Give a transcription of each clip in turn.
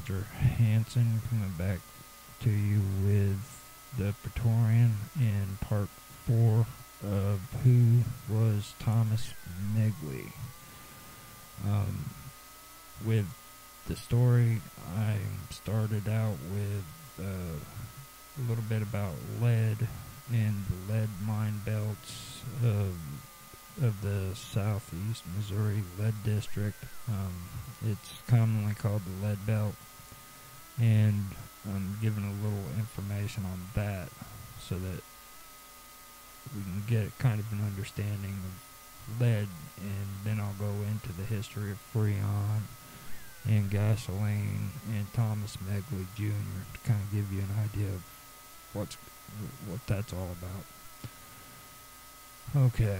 Roger Hanson coming back to you with the Praetorian in part 4 of Who Was Thomas Megley. With the story, I started out with a little bit about lead and the lead mine belts of the southeast Missouri Lead District. It's commonly called the Lead Belt, and I'm giving a little information on that so that we can get kind of an understanding of lead, and then I'll go into the history of Freon and gasoline and Thomas Megley Jr. to kind of give you an idea of what that's all about. Okay.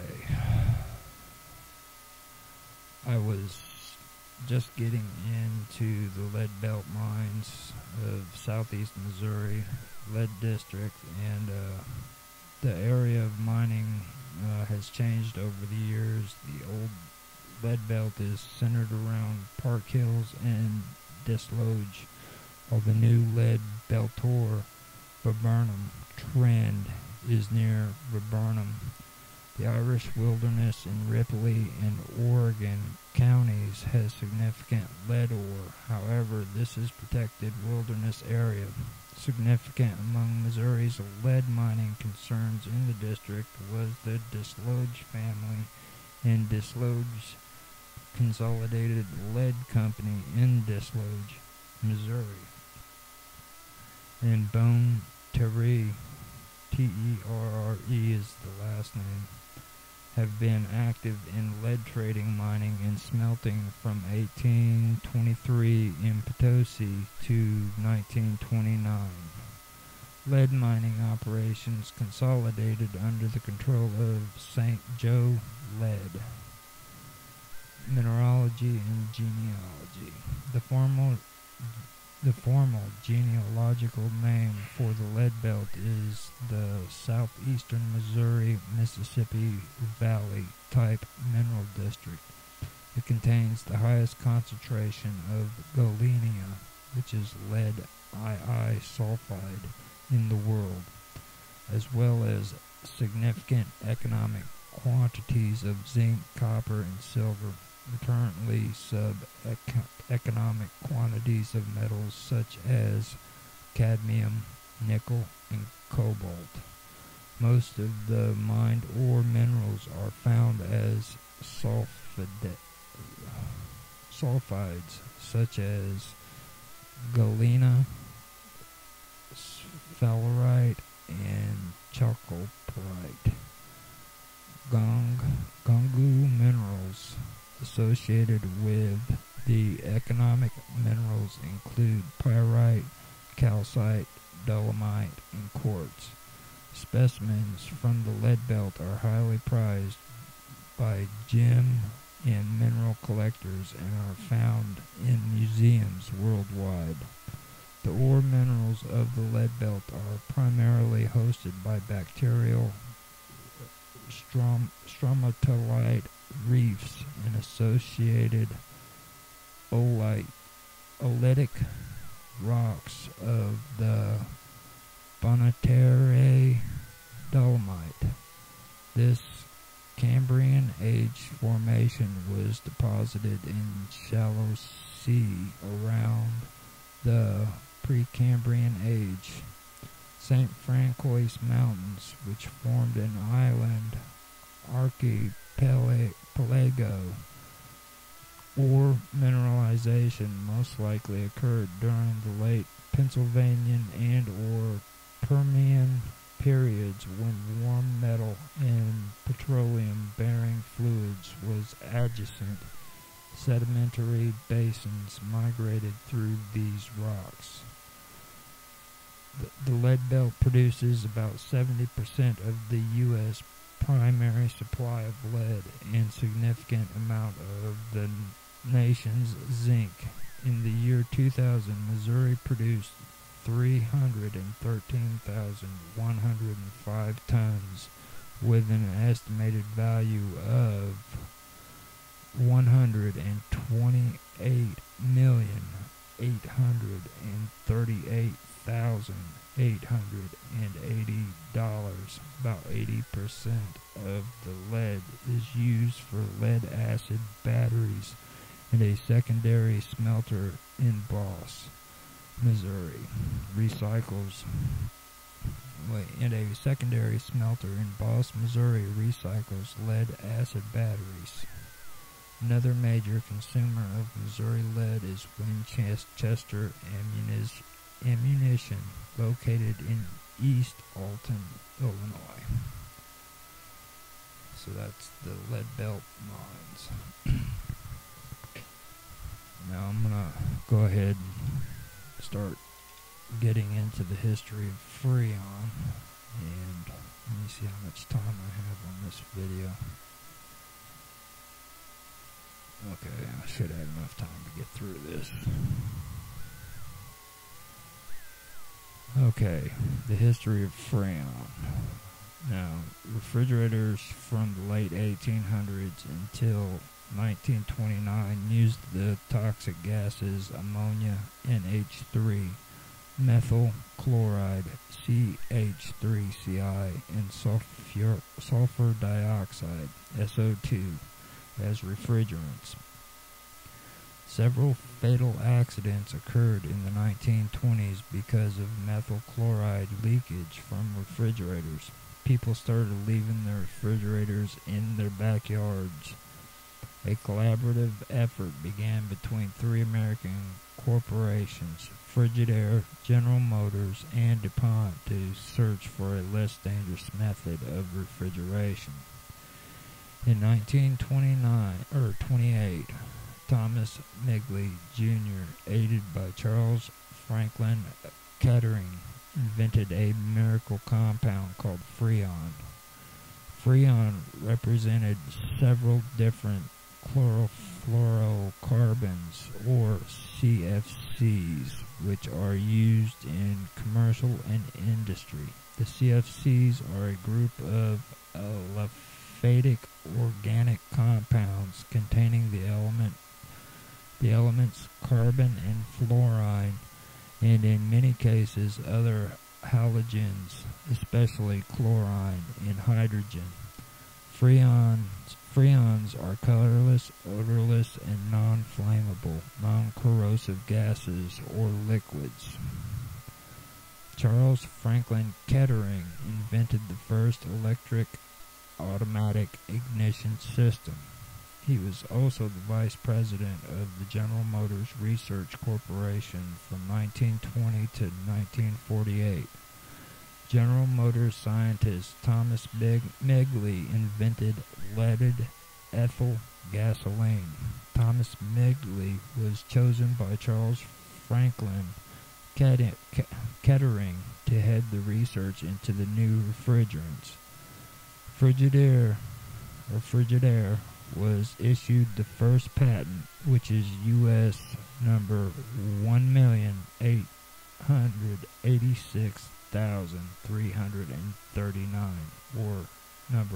I was just getting into the lead belt mines of southeast Missouri, Lead District, and the area of mining has changed over the years. The old lead belt is centered around Park Hills and Dislodge, while the new lead beltor Viburnum trend is near Viburnum. The Irish Wilderness in Ripley and Oregon counties has significant lead ore. However, this is protected wilderness area. Significant among Missouri's lead mining concerns in the district was the Dislodge family and Dislodge Consolidated Lead Company in Dislodge, Missouri, and Bone Terre, Terre is the last name, have been active in lead trading, mining, and smelting from 1823 in Potosi to 1929. Lead mining operations consolidated under the control of St. Joe Lead. Mineralogy and genealogy. The formal genealogical name for the lead belt is the southeastern Missouri-Mississippi Valley type mineral district. It contains the highest concentration of galena, which is lead II sulfide, in the world, as well as significant economic quantities of zinc, copper, and silver. Currently sub-economic quantities of metals such as cadmium, nickel, and cobalt. Most of the mined ore minerals are found as sulfides such as galena, sphalerite, and chalcopyrite. Gungu minerals associated with the economic minerals include pyrite, calcite, dolomite, and quartz. Specimens from the lead belt are highly prized by gem and mineral collectors and are found in museums worldwide. The ore minerals of the lead belt are primarily hosted by bacterial stromatolite reefs and associated oolitic rocks of the Bonneterre dolomite. This Cambrian age formation was deposited in shallow sea around the Precambrian age. St. Francois Mountains, which formed an island archipelago, or mineralization most likely occurred during the late Pennsylvanian and or Permian periods when warm metal and petroleum-bearing fluids was adjacent. Sedimentary basins migrated through these rocks. The lead belt produces about 70% of the U.S. primary supply of lead and significant amount of the nation's zinc. In the year 2000, Missouri produced 313,105 tons with an estimated value of $128,000,000 $838,880. About 80% of the lead is used for lead-acid batteries and a secondary smelter in Boss, Missouri, recycles lead-acid batteries. Another major consumer of Missouri lead is Winchester Ammunition, located in East Alton, Illinois. So that's the lead belt mines. Now I'm going to go ahead and start getting into the history of Freon, and let me see how much time I have on this video. Okay, I should have enough time to get through this. Okay, the history of Freon. Now, refrigerators from the late 1800s until 1929 used the toxic gases ammonia, NH3, methyl chloride, CH3CI, and sulfur dioxide, SO2, as refrigerants. Several fatal accidents occurred in the 1920s because of methyl chloride leakage from refrigerators. People started leaving their refrigerators in their backyards. A collaborative effort began between three American corporations, Frigidaire, General Motors, and DuPont, to search for a less dangerous method of refrigeration. In 1928, Thomas Migley, Jr., aided by Charles Franklin Kettering, invented a miracle compound called Freon. Freon represented several different chlorofluorocarbons, or CFCs, which are used in commercial and industry. The CFCs are a group of aliphatic organic compounds containing the elements carbon and fluorine, and in many cases other halogens, especially chlorine and hydrogen. Freons are colorless, odorless, and non-flammable, non-corrosive gases or liquids. Charles Franklin Kettering invented the first electric automatic ignition system. He was also the vice president of the General Motors Research Corporation from 1920 to 1948. General Motors scientist Thomas Migley invented leaded ethyl gasoline. Thomas Migley was chosen by Charles Franklin Kettering to head the research into the new refrigerants. Frigidaire was issued the first patent, which is U.S. number 1,886,339, or number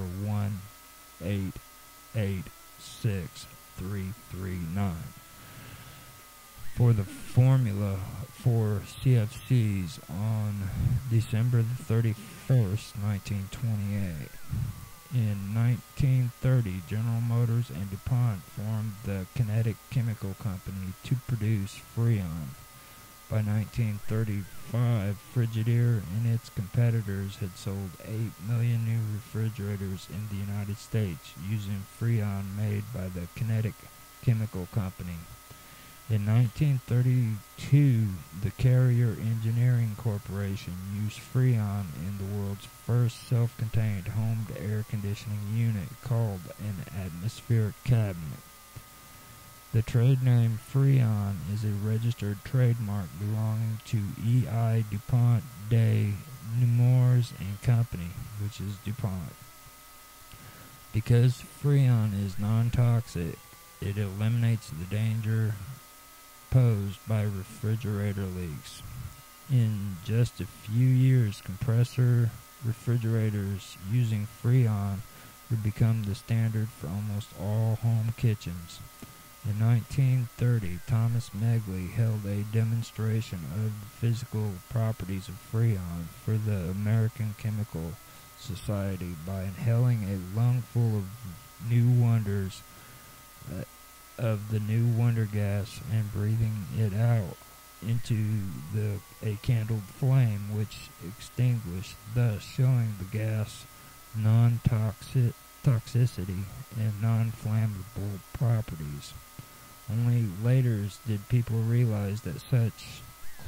1886339. For the formula for CFCs on December the 31st, 1928. In 1930, General Motors and DuPont formed the Kinetic Chemical Company to produce Freon. By 1935, Frigidaire and its competitors had sold 8 million new refrigerators in the United States using Freon made by the Kinetic Chemical Company. In 1932, the Carrier Engineering Corporation used Freon in the world's first self-contained home air conditioning unit called an atmospheric cabinet. The trade name Freon is a registered trademark belonging to E.I. DuPont de Nemours and Company, which is DuPont. Because Freon is non-toxic, it eliminates the danger posed by refrigerator leaks. In just a few years, compressor refrigerators using Freon would become the standard for almost all home kitchens. In 1930, Thomas Megley held a demonstration of the physical properties of Freon for the American Chemical Society by inhaling a lungful of the New Wonder gas and breathing it out into a candled flame, which extinguished, thus showing the gas non-toxicity and non-flammable properties. Only later did people realize that such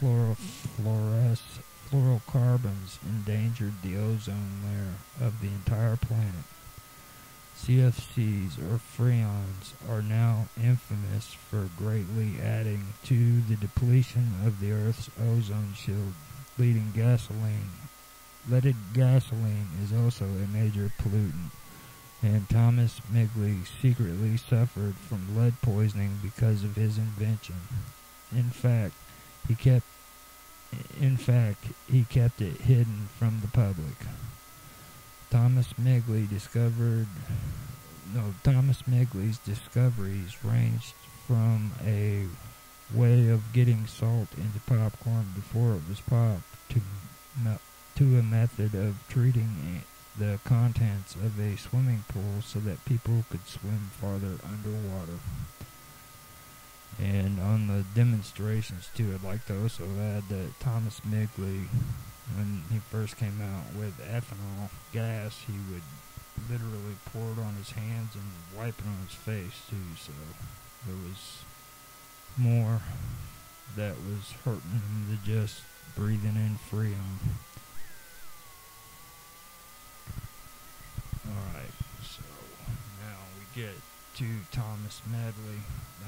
fluorocarbons endangered the ozone layer of the entire planet. CFCs, or freons, are now infamous for greatly adding to the depletion of the Earth's ozone shield. Leaded gasoline is also a major pollutant, and Thomas Megley secretly suffered from lead poisoning because of his invention. In fact, he kept it hidden from the public. Thomas Megley's discoveries ranged from a way of getting salt into popcorn before it was popped to a method of treating the contents of a swimming pool so that people could swim farther underwater. And on the demonstrations too, I'd like to also add that Thomas Megley, when he first came out with ethanol gas, he would literally pour it on his hands and wipe it on his face too, so there was more that was hurting him than just breathing in Freon. Alright, so now we get to Thomas Megley.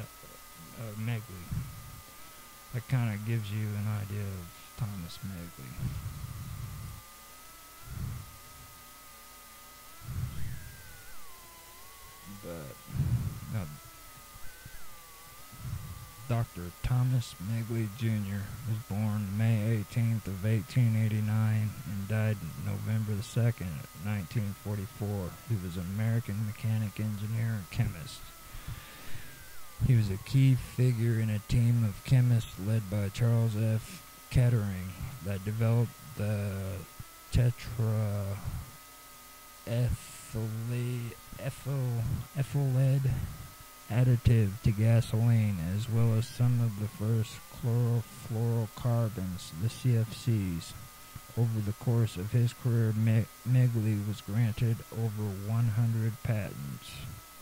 That kind of gives you an idea of Thomas Megley. But now, Dr. Thomas Megley Jr. was born May 18th of 1889 and died November the 2nd, 1944. He was an American mechanic, engineer, and chemist. He was a key figure in a team of chemists led by Charles F. Kettering that developed the tetraethylethyl additive to gasoline, as well as some of the first chlorofluorocarbons, the CFCs. Over the course of his career, Megley was granted over 100 patents.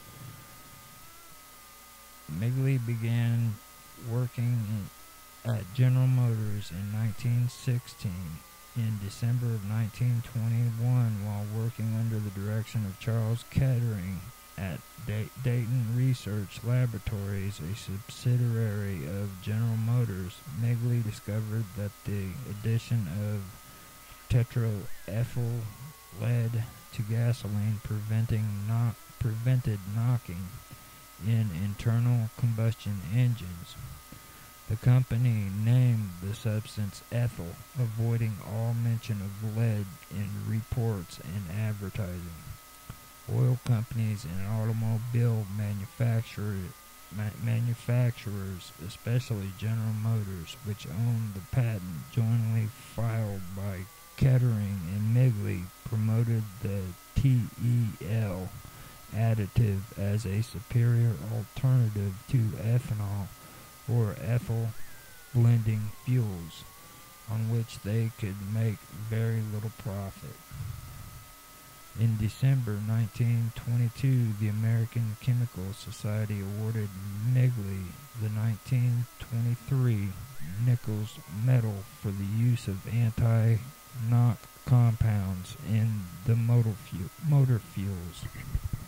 Megley began working at General Motors in 1916. In December of 1921, while working under the direction of Charles Kettering at Dayton Research Laboratories, a subsidiary of General Motors, Megley discovered that the addition of tetraethyl lead to gasoline prevented knocking in internal combustion engines. The company named the substance ethyl, avoiding all mention of lead in reports and advertising. Oil companies and automobile manufacturers, especially General Motors, which owned the patent jointly filed by Kettering and Megley, promoted the TEL additive as a superior alternative to ethanol or ethyl blending fuels, on which they could make very little profit. In December 1922, the American Chemical Society awarded Megley the 1923 Nichols Medal for the use of anti-knock compounds in the motor fuels.